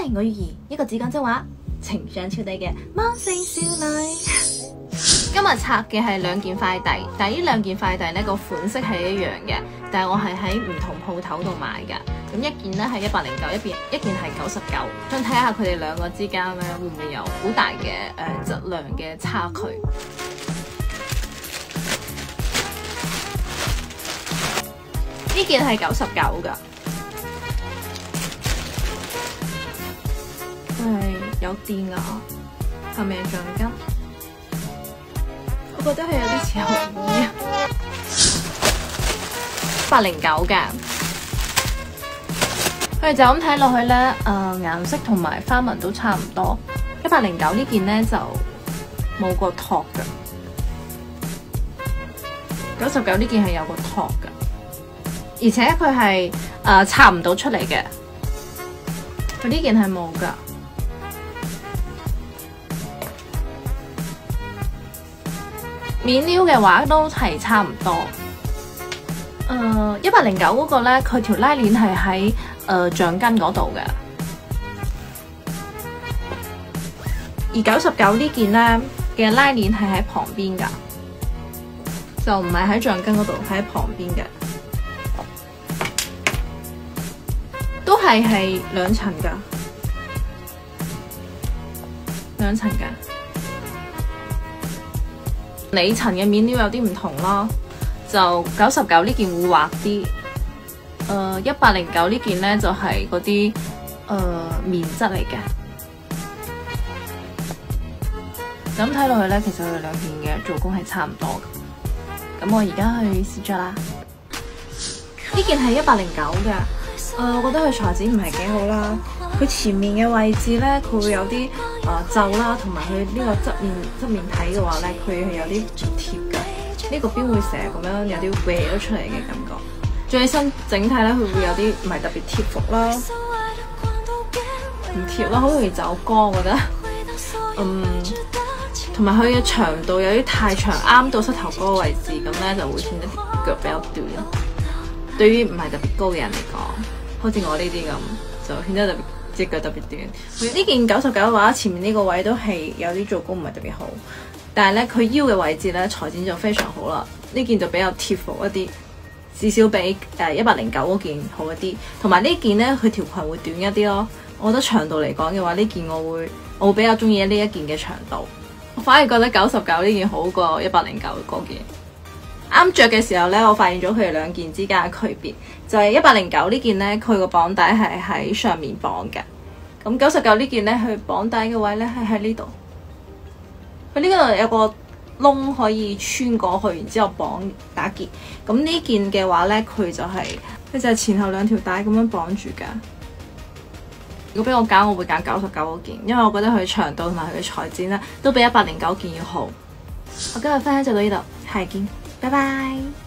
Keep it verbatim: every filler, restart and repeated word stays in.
係我月兒，一個只講真話、情商超低嘅魔性少女。今日拆嘅係兩件快遞，但係呢兩件快遞呢個款式係一樣嘅，但係我係喺唔同鋪頭度買㗎。咁一件呢係一百零九，一件一件係九十九。想睇下佢哋兩個之間呢會唔會有好大嘅誒質量嘅差距？呢件係九十九㗎，佢係有電㗎，後面係橡筋。我覺得係有啲似紅衣，一百零九嘅。佢哋就咁睇落去咧，誒、呃、顏色同埋花紋都差唔多。一百零九呢件咧就冇個托嘅，九十九呢件係有個托嘅，而且佢係誒拆唔到出嚟嘅。佢呢件係冇㗎。面料嘅話都係差唔多，誒一百零九嗰個咧，佢條拉鏈係喺誒橡筋嗰度嘅，而九十九呢件咧嘅拉鏈係喺旁邊㗎，就唔係喺橡筋嗰度，喺旁邊嘅，都係係兩層㗎，兩層㗎。裏層嘅面料有啲唔同咯，就九十九呢件會滑啲，誒一百零九呢件咧就係嗰啲誒棉質嚟嘅。咁睇落去咧，其實佢哋兩件嘅做工係差唔多嘅。咁我而家去試着啦。呢件係一百零九嘅，誒我覺得佢材質唔係幾好啦。佢前面嘅位置咧，佢會有啲誒皺啦，同埋佢呢個側面側面睇嘅話咧，佢係有啲唔貼嘅。呢、這個邊會成日咁樣有啲歪咗出嚟嘅感覺。着起身整體咧，佢會有啲唔係特別貼服啦，唔貼啦，好容易走光，我覺得。嗯，同埋佢嘅長度有啲太長，啱到膝頭哥嘅位置，咁咧就會顯得腳比較短。對於唔係特別高嘅人嚟講，好似我呢啲咁，就顯得特別。隻腳特別短，呢件九十九嘅話，前面呢個位都係有啲做工唔係特別好，但係咧佢腰嘅位置咧裁剪就非常好啦。呢件就比較貼服一啲，至少比誒一百零九嗰件好一啲。同埋呢件咧佢條裙會短一啲咯。我覺得長度嚟講嘅話，呢件我會我會比較中意呢一件嘅長度。我反而覺得九十九呢件好過一百零九嗰件。啱着嘅時候咧，我發現咗佢哋兩件之間嘅區別，就係一百零九呢件咧，佢個綁帶係喺上面綁嘅。咁九十九呢件咧，佢綁帶嘅位咧係喺呢度。佢呢度有個窿可以穿過去，然之後綁打結。咁呢件嘅話咧，佢就係、是、佢就係前後兩條帶咁樣綁住㗎。如果俾我揀，我會揀九十九嗰件，因為我覺得佢長度同埋佢嘅裁剪咧，都比一百零九件要好。我今日分享就到呢度，下期見。拜拜。